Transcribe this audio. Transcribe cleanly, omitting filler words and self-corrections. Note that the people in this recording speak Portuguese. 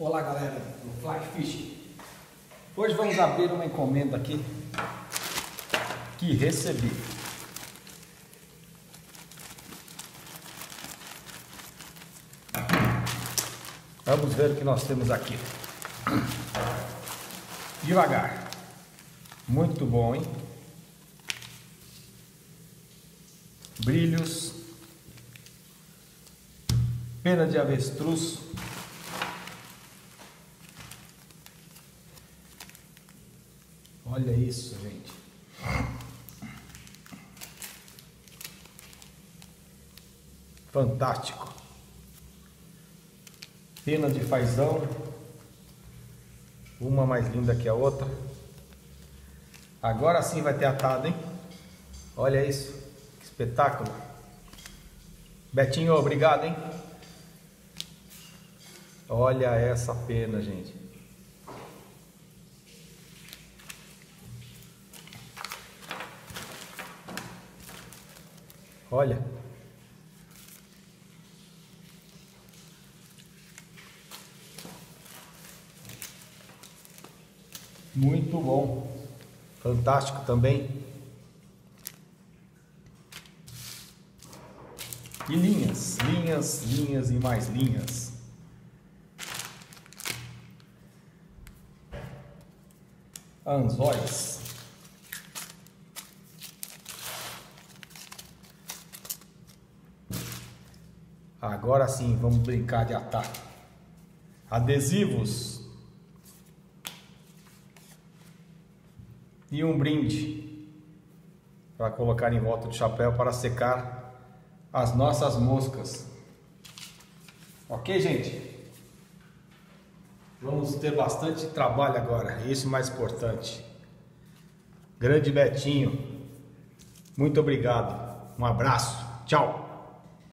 Olá galera do Fly Fish. Hoje vamos abrir uma encomenda aqui que recebi. Vamos ver o que nós temos aqui. Devagar. Muito bom, hein? Brilhos. Pena de avestruz. Olha isso, gente. Fantástico. Pena de fazão. Uma mais linda que a outra. Agora sim vai ter atado, hein? Olha isso. Que espetáculo. Betinho, obrigado, hein? Olha essa pena, gente. Olha. Muito bom. Fantástico também. E linhas, linhas, linhas e mais linhas. Anzóis. Agora sim, vamos brincar de atar. Adesivos. E um brinde para colocar em volta do chapéu para secar as nossas moscas. Ok, gente? Vamos ter bastante trabalho agora, isso é o mais importante. Grande Betinho, muito obrigado. Um abraço. Tchau.